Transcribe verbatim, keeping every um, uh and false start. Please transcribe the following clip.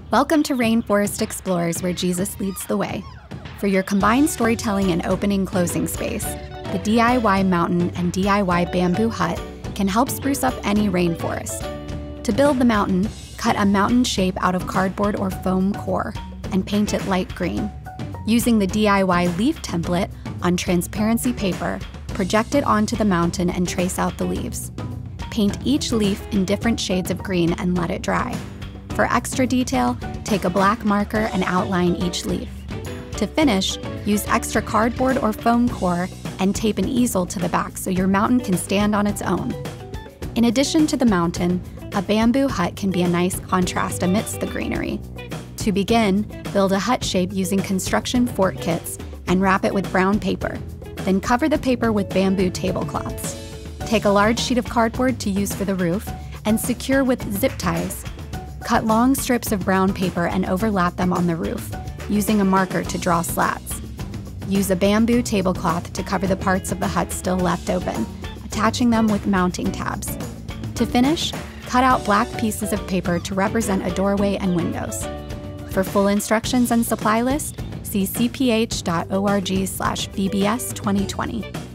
Welcome to Rainforest Explorers, where Jesus leads the way. For your combined storytelling and opening-closing space, the D I Y mountain and D I Y bamboo hut can help spruce up any rainforest. To build the mountain, cut a mountain shape out of cardboard or foam core and paint it light green. Using the D I Y leaf template on transparency paper, project it onto the mountain and trace out the leaves. Paint each leaf in different shades of green and let it dry. For extra detail, take a black marker and outline each leaf. To finish, use extra cardboard or foam core and tape an easel to the back so your mountain can stand on its own. In addition to the mountain, a bamboo hut can be a nice contrast amidst the greenery. To begin, build a hut shape using construction fort kits and wrap it with brown paper. Then cover the paper with bamboo tablecloths. Take a large sheet of cardboard to use for the roof and secure with zip ties. Cut long strips of brown paper and overlap them on the roof, using a marker to draw slats. Use a bamboo tablecloth to cover the parts of the hut still left open, attaching them with mounting tabs. To finish, cut out black pieces of paper to represent a doorway and windows. For full instructions and supply list, see c p h dot org slash v b s twenty twenty.